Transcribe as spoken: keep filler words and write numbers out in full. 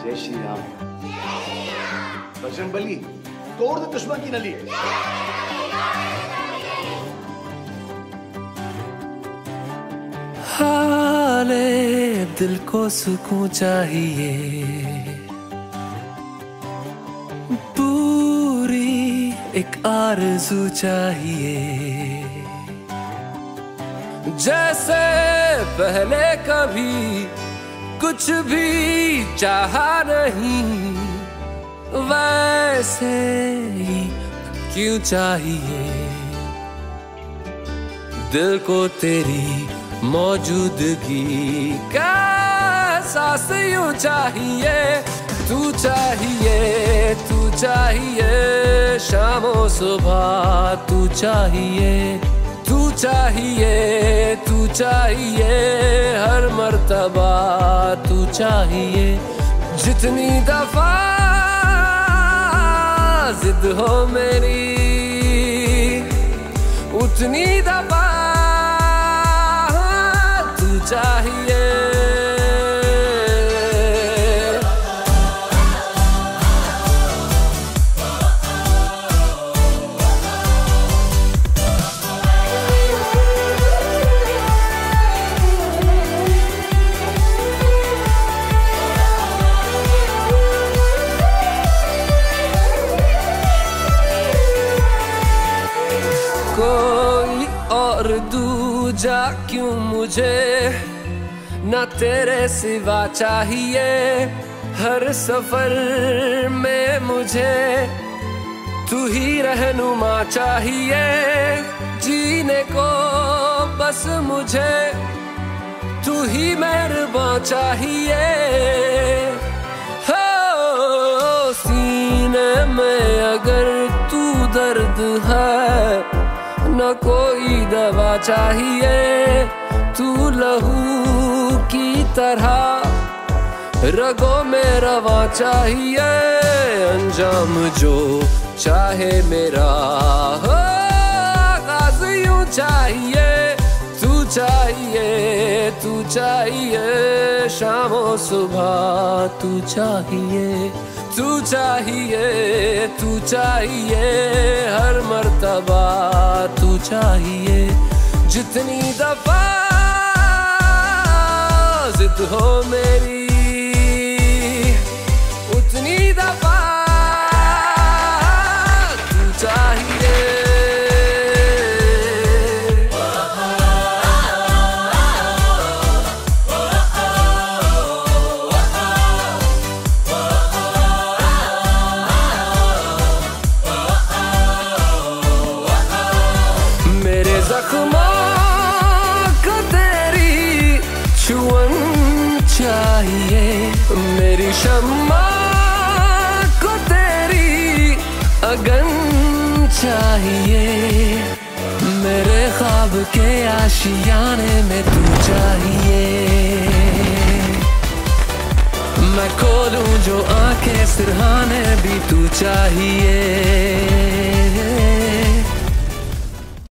जय श्री राम। बजरंग बली, तोड़ दे दुश्मन की नली। हाले दिल को सुकून चाहिए, पूरी एक आरज़ू चाहिए। जैसे पहले कभी कुछ भी चाहा नहीं, वैसे ही क्यों चाहिए। दिल को तेरी मौजूदगी का एहसास यूं चाहिए। तू चाहिए, तू चाहिए, शामों सुबह तू चाहिए। तू चाहिए, तू चाहिए, हर मर्तबा तू चाहिए। जितनी दफा जिद हो मेरी, उतनी दफा तू चाहिए। कोई और दूजा क्यों मुझे ना तेरे सिवा चाहिए। हर सफर में मुझे तू ही रहनुमा चाहिए। जीने को बस मुझे तू ही मेहरबान चाहिए। हो सीने में अगर तू दर्द है, न कोई दवा चाहिए। तू लहू की तरह रगों में रवा चाहिए। अंजाम जो चाहे मेरा हो, आगाज़ यूं चाहिए। तू चाहिए, तू चाहिए, शामों सुबह तू चाहिए। तू चाहिए, तू चाहिए, हर मर्तबा तू चाहिए। जितनी दफा जिद हो मेरी, उतनी दफा तू चाहिए। जख्मों को तेरी छुअन चाहिए। मेरी शम्मा को तेरी अगन चाहिए। मेरे ख्वाब के आशियाने में तू चाहिए। मैं खोलूं जो आंखें सिरहाने भी तू चाहिए।